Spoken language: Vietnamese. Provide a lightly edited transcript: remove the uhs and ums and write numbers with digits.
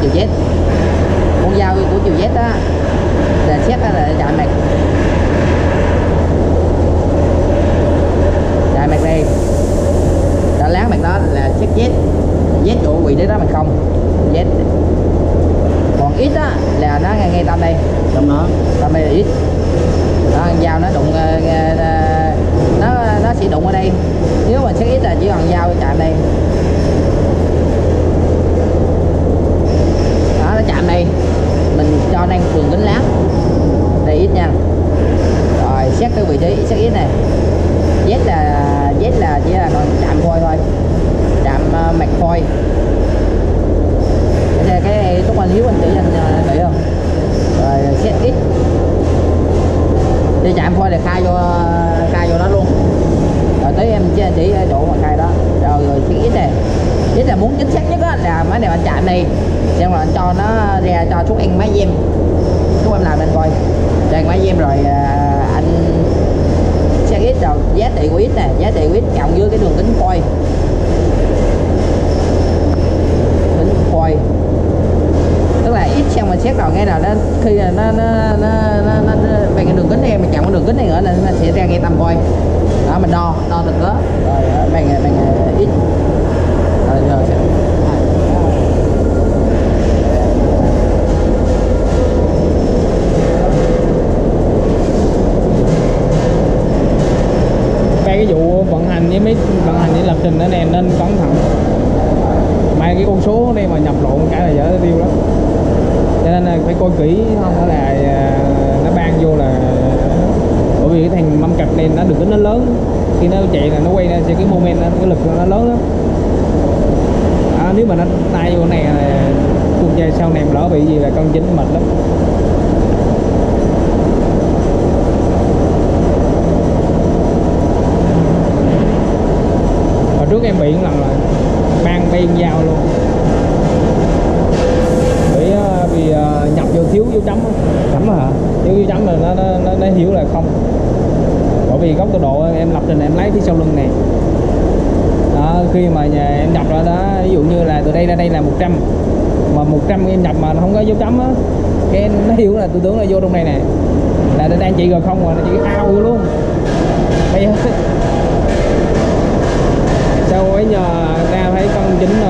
chiều Z. Con dao của chiều Z á là xét là chạm mặt, chạm mặt đây đã láng mặt đó là xét Z, Z chỗ quỳ đấy đó mà không Z. Còn ít á là nó ngay tâm đây, tâm đây là ít đó, dao nó đụng nó sẽ đụng ở đây. Nếu mà xét ít là chỉ còn dao chạm đây đó, nó chạm đây mình cho đang đường kính láng đây ít nha. Rồi xét cái vị trí xét ít này, Z là chỉ là còn chạm phôi thôi, chạm mặt phôi. Cái Túc Anh Hiếu anh chỉ anh kỹ không? Rồi xét ít thì chạm phôi là khai vô đó luôn. Rồi tới em chỉ chỗ mà khai đó. Rồi xét ít này, ít là muốn chính xác nhất á là mấy điều anh chạm này xem rồi anh cho nó ra cho chút ăn máy game, chút em làm anh coi cho ăn máy game rồi anh xét ít rồi giá trị của ít nè, giá trị của ít cộng với cái đường kính phôi, kính phôi tức là ít xong mình xét rồi ngay nào đó khi là nó về cái đường kính này mình chọn cái đường kính này nữa nên nó sẽ ra ngay tầm phôi đó, mình đo được đó rồi bằng ít rồi cái vụ vận hành với lập trình đó này nên cẩn thận, mấy cái con số đây mà nhập lộn cái là dở tiêu lắm, cho nên là phải coi kỹ không phải là nó ban vô là bởi vì cái thằng mâm cặp này nó được tính nó lớn, khi nó chạy là nó quay ra sẽ cái moment cái lực nó lớn lắm nếu mà nó tay vô này là cuộc chơi sau này lỡ bị gì là con chính mệt lắm. Trước em bị lần là mang bên dao luôn vì nhập vô thiếu dấu chấm hả, thiếu dấu chấm là nó hiểu là không, bởi vì góc tọa độ em lập trình em lấy phía sau lưng này đó, khi mà em nhập ra đó ví dụ như là từ đây ra đây là 100 mà 100 em nhập mà không có dấu chấm á, cái nó hiểu là tôi tưởng là vô trong này nè là nó đang chỉ rồi không mà nó chỉ ao luôn bây giờ sau ấy nhờ ra thấy con chính